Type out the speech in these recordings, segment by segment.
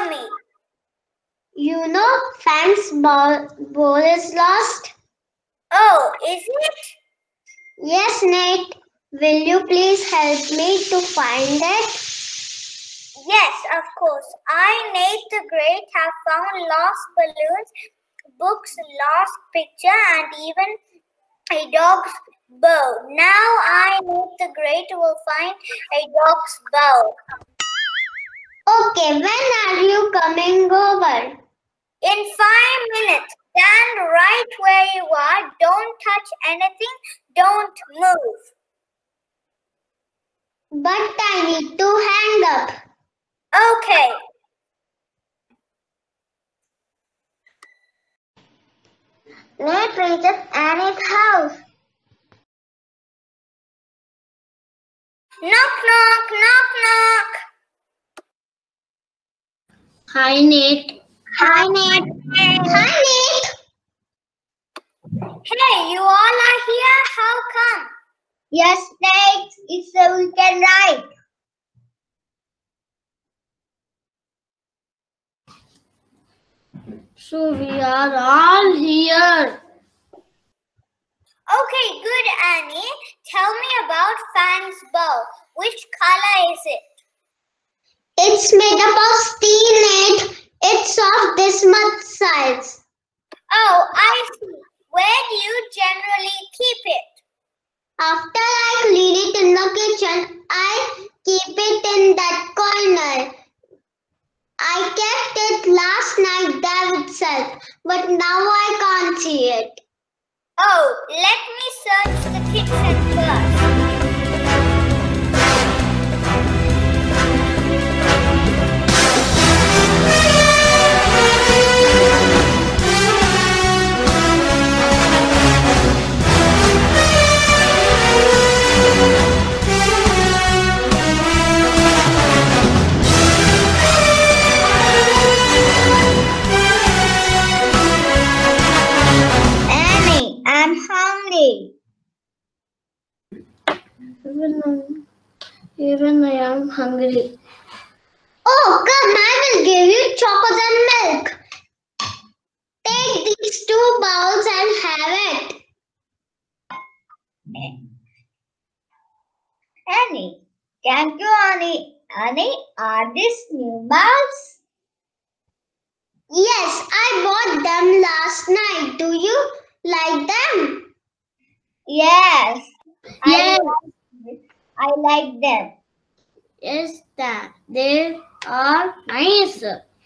Tell me. You know, Fang's ball is lost. Oh, is it? Yes, Nate. Will you please help me to find it? Yes, of course. I, Nate the Great, have found lost balloons, books, lost picture, and even a dog's bow. Now I, Nate the Great, will find a dog's bow. Okay, when are you coming over? In 5 minutes. Stand right where you are. Don't touch anything. Don't move. But I need to hang up. Okay. Nate reaches Annie's house. Knock, knock, knock, knock. Hi, Nate. Hi, Nate. Hi, Nate. Hey, you all are here? How come? Yes, Nate. It's a weekend ride. So we are all here. Okay, good, Annie. Tell me about Fang's bow. Which color is it? It's made up of steel, Nate. It's of this much size. Oh, I see. Where do you generally keep it? After I clean it in the kitchen, I keep it in that corner. I kept it last night there itself, but now I can't see it. Oh, let me search the kitchen first. Annie, I'm hungry. Even I am hungry. Oh, come, I will give you chocolate and milk. Take these 2 bowls and have it. Annie, thank you, Annie. Annie, are these new bowls? Yes, I bought them last night. Do you like them? Yes. Yes. I like them. Yes, they are nice.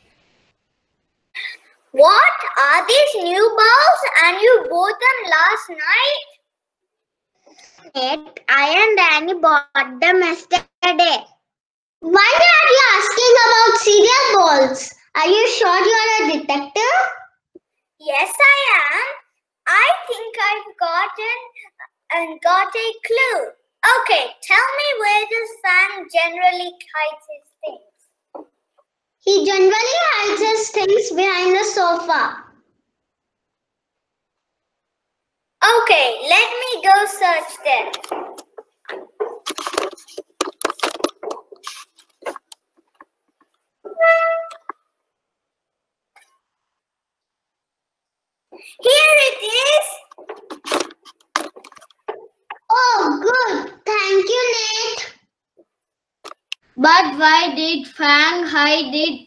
What? Are these new balls and you bought them last night? Nate, I and Danny bought them yesterday. Why are you asking about cereal balls? Are you sure you are a detective? Yes, I am. I think I've got a clue. Okay, tell me, where does Fang generally hide his things? He generally hides his things behind the sofa. Okay, let me go search there. Here it is. Oh, good. Thank you, Nate. But why did Fang hide it?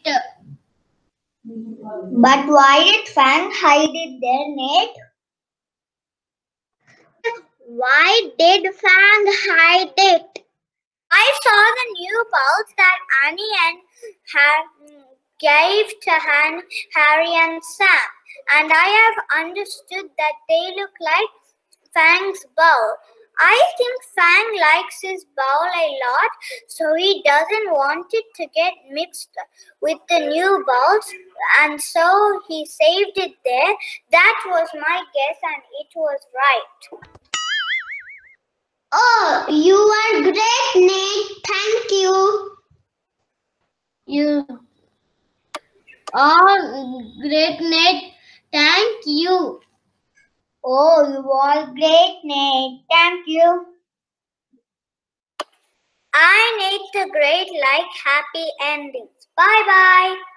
But why did Fang hide it there, Nate? Why did Fang hide it? I saw the new balls that Annie and gave to Harry and Sam, and I have understood that they look like Fang's bow. I think Fang likes his bow a lot, so he doesn't want it to get mixed with the new balls, and so he saved it there. That was my guess, and it was right. Oh, you are great, Nate. Thank you. You are great, Nate. Thank you. Oh, you are great, Nate. Thank you. I, Nate the Great, like happy endings. Bye-bye.